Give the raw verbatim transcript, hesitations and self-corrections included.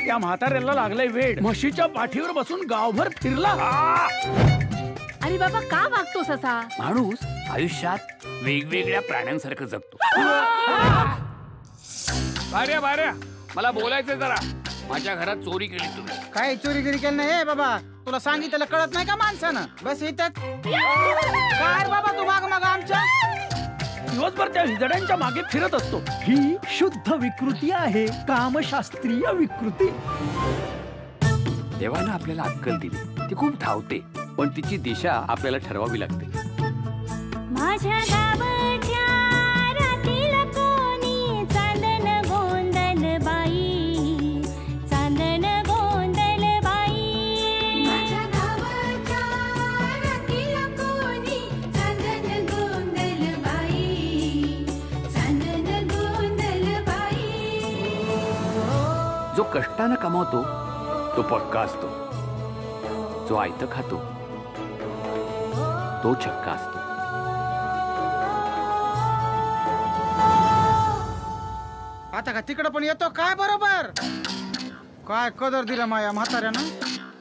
त्या म्हाताऱ्याला लागलंय वेड. म्हशीच्या पाठीवर बसून गावभर फिरला. अरे बाबा, का वागतोस असा? माणूस आयुष्यात वेगवेगळ्या प्राण्यांसारखं जगतो. बाऱ्या बाऱ्या, मला बोलायचंय जरा. माझ्या घरात चोरी केली तुम्ही. काय चोरी गिरी केली नाही बाबा? तुला सांगितलं कळत नाही का माणसानं? बस इथं काय बाबा तू माग माग आमच्या दिवसभर त्या हिजड्यांच्या मागे फिरत असतो. ही शुद्ध विकृती आहे, कामशास्त्रीय विकृती. देवानं आपल्याला अक्कल दिली, ती खूप धावते, पण तिची दिशा आपल्याला ठरवावी लागते. माझ्या गावच्या रातीला कोणी चांदन गोंधळ बाई, चांदन गोंधळ बाई. माझ्या गावच्या रातीला कोणी चांदन गोंधळ बाई, चांदन गोंधळ बाई. जो कष्टानं कमावतो तो पक्का असतो, जो आयतं खातो तो छक्का असतो. आता का तिकडं पण येतो काय? बरोबर काय कदर दिला माया म्हाताऱ्यानं.